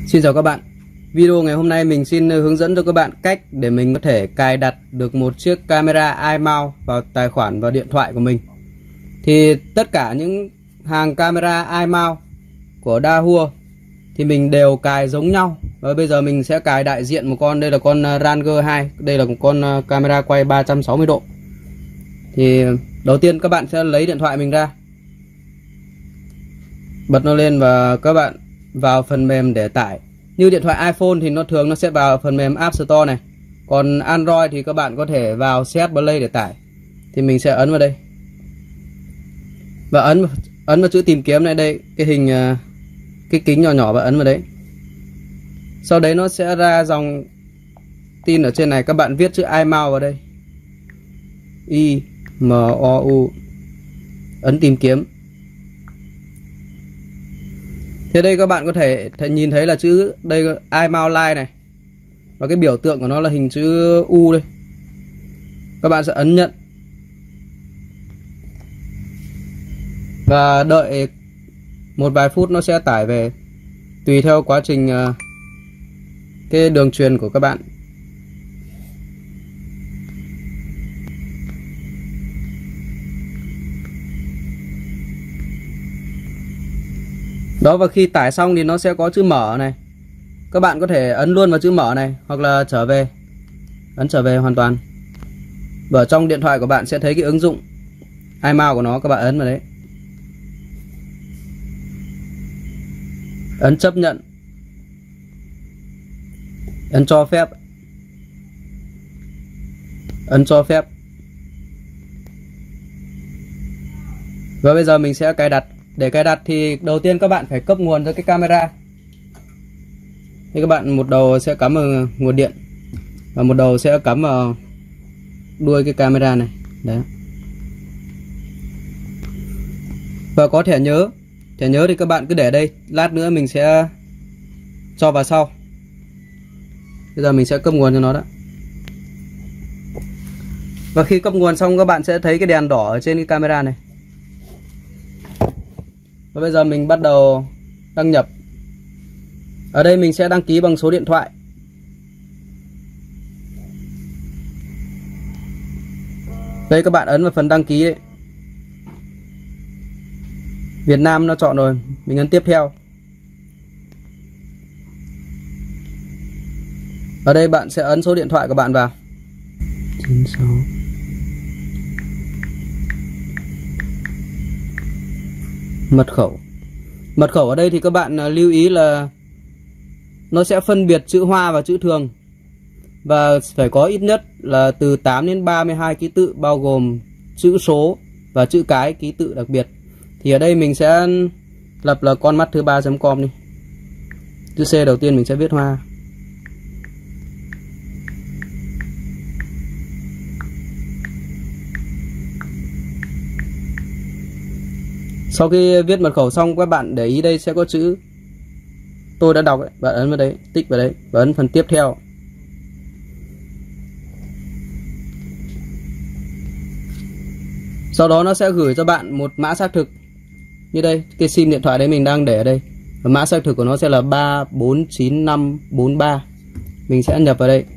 Xin chào các bạn. Video ngày hôm nay mình xin hướng dẫn cho các bạn cách để mình có thể cài đặt được một chiếc camera iMount vào tài khoản và điện thoại của mình. Thì tất cả những hàng camera iMount của Dahua thì mình đều cài giống nhau. Và bây giờ mình sẽ cài đại diện một con, đây là con Ranger 2, đây là một con camera quay 360 độ. Thì đầu tiên các bạn sẽ lấy điện thoại mình ra, bật nó lên và các bạn vào phần mềm để tải. Như điện thoại iPhone thì nó thường sẽ vào phần mềm App Store này. Còn Android thì các bạn có thể vào CS Play để tải. Thì mình sẽ ấn vào đây. Và ấn vào chữ tìm kiếm này, đây cái hình cái kính nhỏ nhỏ, và ấn vào đấy. Sau đấy nó sẽ ra dòng tin ở trên này, các bạn viết chữ iMount vào đây. IMOU. Ấn tìm kiếm. Thế đây các bạn có thể nhìn thấy là chữ đây iMount Lite này. Và cái biểu tượng của nó là hình chữ U đây. Các bạn sẽ ấn nhận. Và đợi một vài phút nó sẽ tải về. Tùy theo quá trình cái đường truyền của các bạn. Đó, và khi tải xong thì nó sẽ có chữ mở này. Các bạn có thể ấn luôn vào chữ mở này, hoặc là trở về. Ấn trở về hoàn toàn. Và ở trong điện thoại của bạn sẽ thấy cái ứng dụng iMount của nó, các bạn ấn vào đấy. Ấn chấp nhận. Ấn cho phép. Ấn cho phép. Và bây giờ mình sẽ cài đặt. Để cài đặt thì đầu tiên các bạn phải cấp nguồn cho cái camera. Thì các bạn một đầu sẽ cắm vào nguồn điện và một đầu sẽ cắm vào đuôi cái camera này. Đấy. Và có thẻ nhớ. Thẻ nhớ thì các bạn cứ để đây, lát nữa mình sẽ cho vào sau. Bây giờ mình sẽ cấp nguồn cho nó đó. Và khi cấp nguồn xong các bạn sẽ thấy cái đèn đỏ ở trên cái camera này. Và bây giờ mình bắt đầu đăng nhập. Ở đây mình sẽ đăng ký bằng số điện thoại. Đây các bạn ấn vào phần đăng ký ấy. Việt Nam nó chọn rồi, mình ấn tiếp theo. Ở đây bạn sẽ ấn số điện thoại của bạn vào. 96. Mật khẩu. Mật khẩu ở đây thì các bạn lưu ý là nó sẽ phân biệt chữ hoa và chữ thường. Và phải có ít nhất là từ 8 đến 32 ký tự, bao gồm chữ số và chữ cái ký tự đặc biệt. Thì ở đây mình sẽ lập là con mắt thứ 3.com đi. Chữ C đầu tiên mình sẽ viết hoa. Sau khi viết mật khẩu xong, các bạn để ý đây sẽ có chữ tôi đã đọc ấy. Bạn ấn vào đấy, tích vào đấy và ấn phần tiếp theo. Sau đó nó sẽ gửi cho bạn một mã xác thực. Như đây, cái sim điện thoại đấy mình đang để ở đây. Và mã xác thực của nó sẽ là 349543. Mình sẽ nhập vào đây.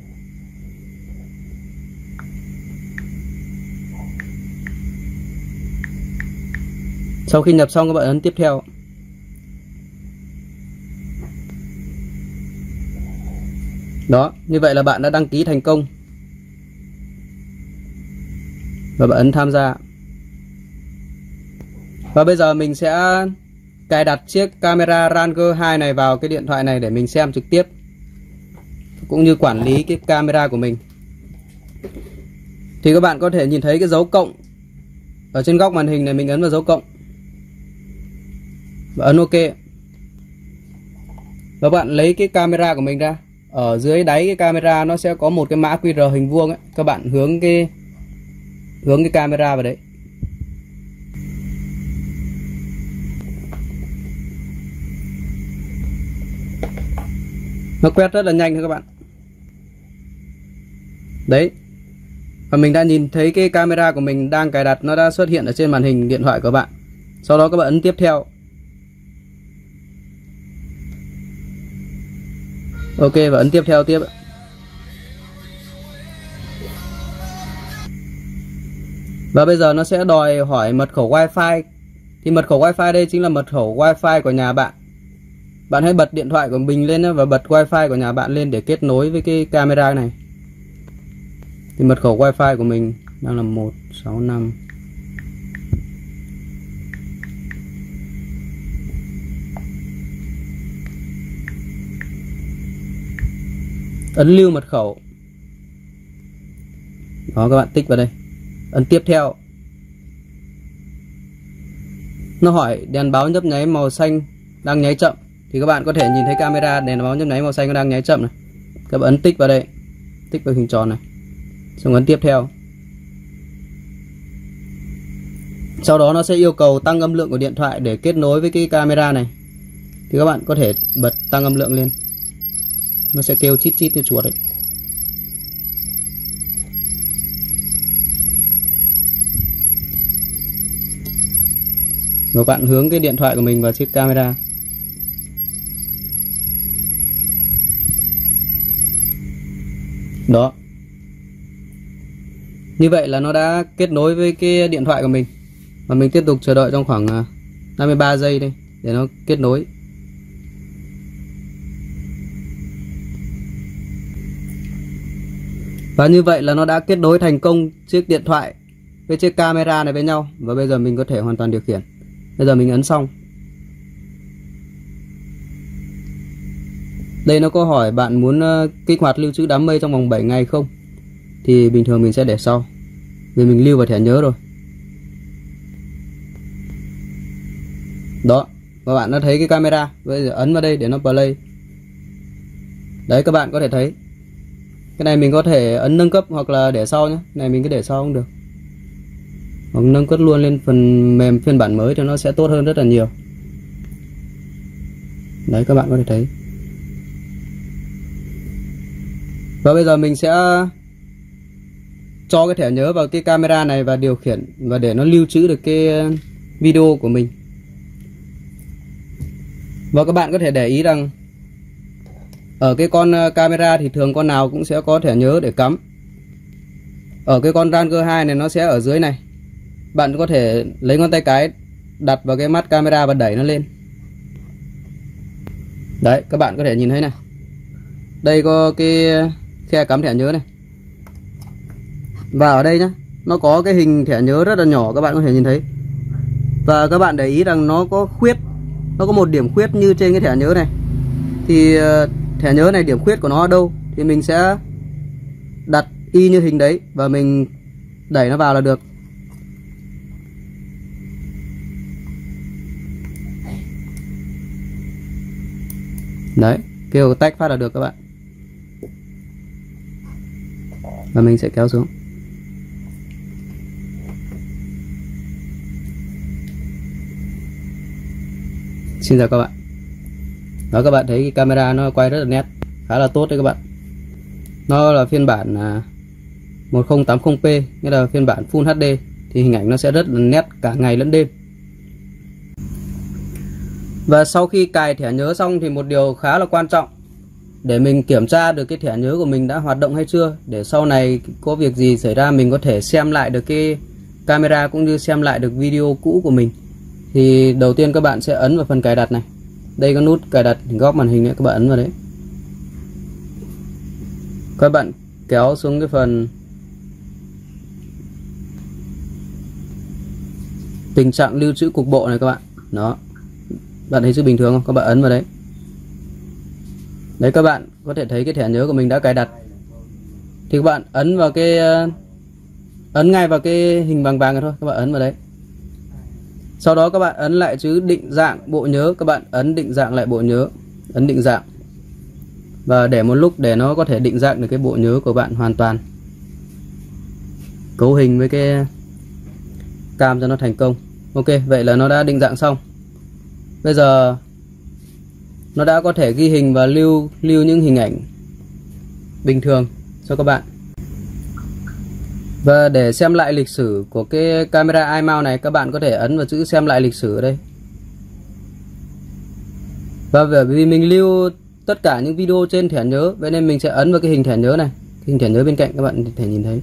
Sau khi nhập xong các bạn ấn tiếp theo. Đó, như vậy là bạn đã đăng ký thành công. Và bạn ấn tham gia. Và bây giờ mình sẽ cài đặt chiếc camera Ranger 2 này vào cái điện thoại này để mình xem trực tiếp, cũng như quản lý cái camera của mình. Thì các bạn có thể nhìn thấy cái dấu cộng ở trên góc màn hình này, mình ấn vào dấu cộng và ấn OK. Và bạn lấy cái camera của mình ra. Ở dưới đáy cái camera nó sẽ có một cái mã QR hình vuông ấy. Các bạn hướng cái camera vào đấy. Nó quét rất là nhanh thôi các bạn. Đấy. Và mình đã nhìn thấy cái camera của mình đang cài đặt, nó đã xuất hiện ở trên màn hình điện thoại của bạn. Sau đó các bạn ấn tiếp theo. Ok, và ấn tiếp theo tiếp. Và bây giờ nó sẽ đòi hỏi mật khẩu Wi-Fi. Thì mật khẩu Wi-Fi đây chính là mật khẩu Wi-Fi của nhà bạn. Bạn hãy bật điện thoại của mình lên và bật Wi-Fi của nhà bạn lên để kết nối với cái camera này. Thì mật khẩu Wi-Fi của mình đang là 165. Ấn lưu mật khẩu. Đó, các bạn tích vào đây. Ấn tiếp theo. Nó hỏi đèn báo nhấp nháy màu xanh đang nháy chậm. Thì các bạn có thể nhìn thấy camera đèn báo nhấp nháy màu xanh nó đang nháy chậm này. Các bạn ấn tích vào đây. Tích vào hình tròn này. Xong ấn tiếp theo. Sau đó nó sẽ yêu cầu tăng âm lượng của điện thoại để kết nối với cái camera này. Thì các bạn có thể bật tăng âm lượng lên. Nó sẽ kêu chít chít như chuột đấy. Rồi bạn hướng cái điện thoại của mình vào chiếc camera. Đó. Như vậy là nó đã kết nối với cái điện thoại của mình. Và mình tiếp tục chờ đợi trong khoảng 53 giây đây để nó kết nối. Và như vậy là nó đã kết nối thành công chiếc điện thoại với chiếc camera này với nhau. Và bây giờ mình có thể hoàn toàn điều khiển. Bây giờ mình ấn xong. Đây nó có hỏi bạn muốn kích hoạt lưu trữ đám mây trong vòng 7 ngày không? Thì bình thường mình sẽ để sau, vì mình lưu vào thẻ nhớ rồi. Đó, các bạn đã thấy cái camera. Bây giờ ấn vào đây để nó play. Đấy, các bạn có thể thấy. Cái này mình có thể ấn nâng cấp hoặc là để sau nhé. Cái này mình cứ để sau cũng được. Hoặc nâng cấp luôn lên phần mềm phiên bản mới thì nó sẽ tốt hơn rất là nhiều. Đấy, các bạn có thể thấy. Và bây giờ mình sẽ cho cái thẻ nhớ vào cái camera này và điều khiển và để nó lưu trữ được cái video của mình. Và các bạn có thể để ý rằng ở cái con camera thì thường con nào cũng sẽ có thẻ nhớ để cắm. Ở cái con Ranger 2 này nó sẽ ở dưới này. Bạn có thể lấy ngón tay cái đặt vào cái mắt camera và đẩy nó lên. Đấy, các bạn có thể nhìn thấy này. Đây có cái khe cắm thẻ nhớ này. Và ở đây nhá, nó có cái hình thẻ nhớ rất là nhỏ, các bạn có thể nhìn thấy. Và các bạn để ý rằng nó có khuyết, nó có một điểm khuyết như trên cái thẻ nhớ này. Thì thẻ nhớ này điểm khuyết của nó ở đâu thì mình sẽ đặt y như hình đấy và mình đẩy nó vào là được. Đấy, kêu tách phát là được các bạn. Và mình sẽ kéo xuống. Xin chào các bạn. Đó, các bạn thấy cái camera nó quay rất là nét, khá là tốt đấy các bạn. Nó là phiên bản 1080p, nghĩa là phiên bản Full HD. Thì hình ảnh nó sẽ rất là nét cả ngày lẫn đêm. Và sau khi cài thẻ nhớ xong thì một điều khá là quan trọng để mình kiểm tra được cái thẻ nhớ của mình đã hoạt động hay chưa, để sau này có việc gì xảy ra mình có thể xem lại được cái camera cũng như xem lại được video cũ của mình. Thì đầu tiên các bạn sẽ ấn vào phần cài đặt này. Đây có nút cài đặt góc màn hình này, các bạn ấn vào đấy. Các bạn kéo xuống cái phần tình trạng lưu trữ cục bộ này các bạn. Đó. Bạn thấy chữ bình thường không? Các bạn ấn vào đấy. Đấy, các bạn có thể thấy cái thẻ nhớ của mình đã cài đặt. Thì các bạn ấn vào cái ấn ngay vào cái hình vàng vàng này thôi, các bạn ấn vào đấy. Sau đó các bạn ấn lại chữ định dạng bộ nhớ, các bạn ấn định dạng lại bộ nhớ, ấn định dạng. Và để một lúc để nó có thể định dạng được cái bộ nhớ của bạn hoàn toàn. Cấu hình với cái cam cho nó thành công. Ok, vậy là nó đã định dạng xong. Bây giờ nó đã có thể ghi hình và lưu những hình ảnh bình thường cho các bạn. Và để xem lại lịch sử của cái camera iMount này, các bạn có thể ấn vào chữ xem lại lịch sử ở đây. Và bởi vì mình lưu tất cả những video trên thẻ nhớ. Vậy nên mình sẽ ấn vào cái hình thẻ nhớ này, hình thẻ nhớ bên cạnh các bạn có thể nhìn thấy.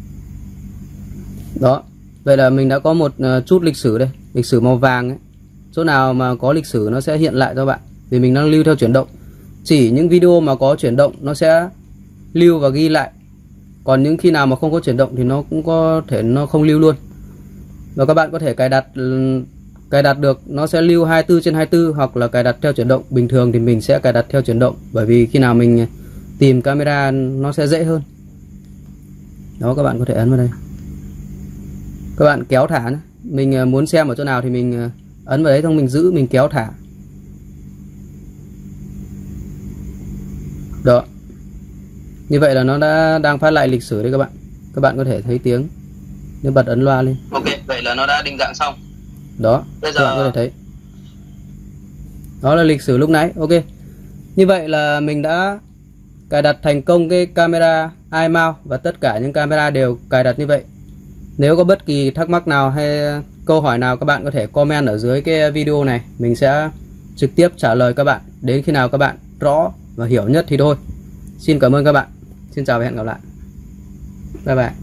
Đó, vậy là mình đã có một chút lịch sử đây, lịch sử màu vàng ấy. Chỗ nào mà có lịch sử nó sẽ hiện lại cho bạn, vì mình đang lưu theo chuyển động. Chỉ những video mà có chuyển động nó sẽ lưu và ghi lại, còn những khi nào mà không có chuyển động thì nó cũng có thể nó không lưu luôn. Và các bạn có thể cài đặt được, nó sẽ lưu 24/24 hoặc là cài đặt theo chuyển động. Bình thường thì mình sẽ cài đặt theo chuyển động, bởi vì khi nào mình tìm camera nó sẽ dễ hơn. Đó, các bạn có thể ấn vào đây, các bạn kéo thả nhé. Mình muốn xem ở chỗ nào thì mình ấn vào đấy, xong mình giữ, mình kéo thả. Đó, như vậy là nó đang phát lại lịch sử đấy các bạn. Các bạn có thể thấy tiếng nếu bật ấn loa lên. Ok, vậy là nó đã định dạng xong. Đó, bây giờ các bạn có thể thấy. Đó là lịch sử lúc nãy. Ok, như vậy là mình đã cài đặt thành công cái camera iMount, và tất cả những camera đều cài đặt như vậy. Nếu có bất kỳ thắc mắc nào hay câu hỏi nào, các bạn có thể comment ở dưới cái video này, mình sẽ trực tiếp trả lời các bạn đến khi nào các bạn rõ và hiểu nhất thì thôi. Xin cảm ơn các bạn. Xin chào và hẹn gặp lại. Bye bye.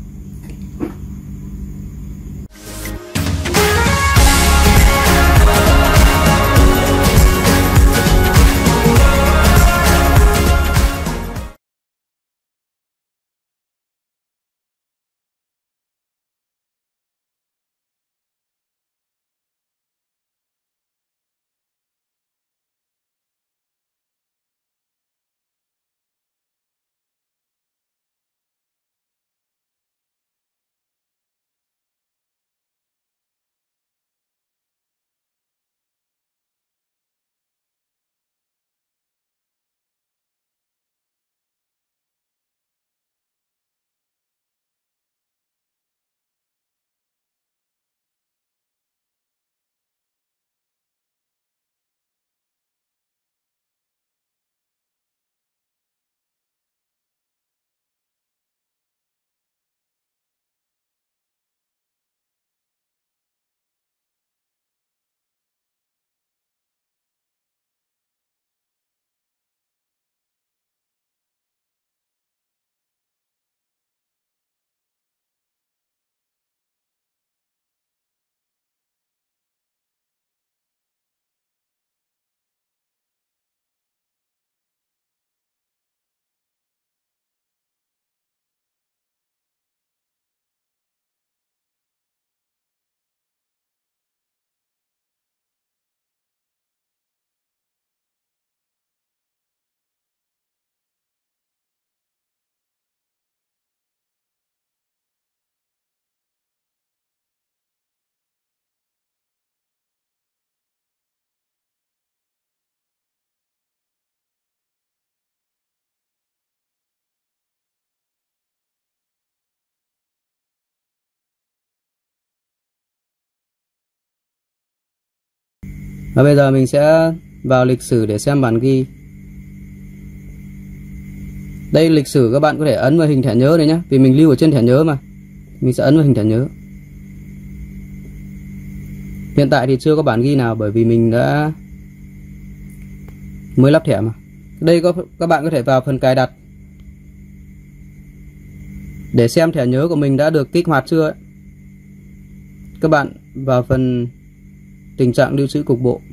Và bây giờ mình sẽ vào lịch sử để xem bản ghi. Đây lịch sử, các bạn có thể ấn vào hình thẻ nhớ này nhé, vì mình lưu ở trên thẻ nhớ mà. Mình sẽ ấn vào hình thẻ nhớ. Hiện tại thì chưa có bản ghi nào, bởi vì mình đã mới lắp thẻ mà. Đây các bạn có thể vào phần cài đặt để xem thẻ nhớ của mình đã được kích hoạt chưa ấy. Các bạn vào phần tình trạng lưu trữ cục bộ.